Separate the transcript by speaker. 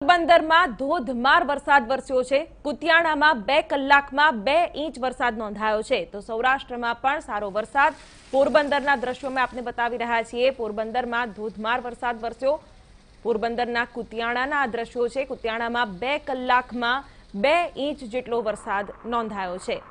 Speaker 1: પોરબંદરમાં ધોધમાર વરસાદ વરસ્યો છે। કુતિયાણામાં 2 કલાકમાં 2 ઇંચ વરસાદ નોંધાયો છે। તો સૌરાષ્ટ્રમાં પણ સારો વરસાદ પોરબંદરના દ્રશ્યો મેં આપને બતાવી રહ્યા છીએ। પોરબંદરમાં ધોધમાર વરસાદ વરસ્યો। પોરબંદરના કુતિયાણાના આ દ્રશ્યો છે। કુતિયાણામાં 2 કલાકમાં 2 ઇંચ જેટલો વરસાદ નોંધાયો છે।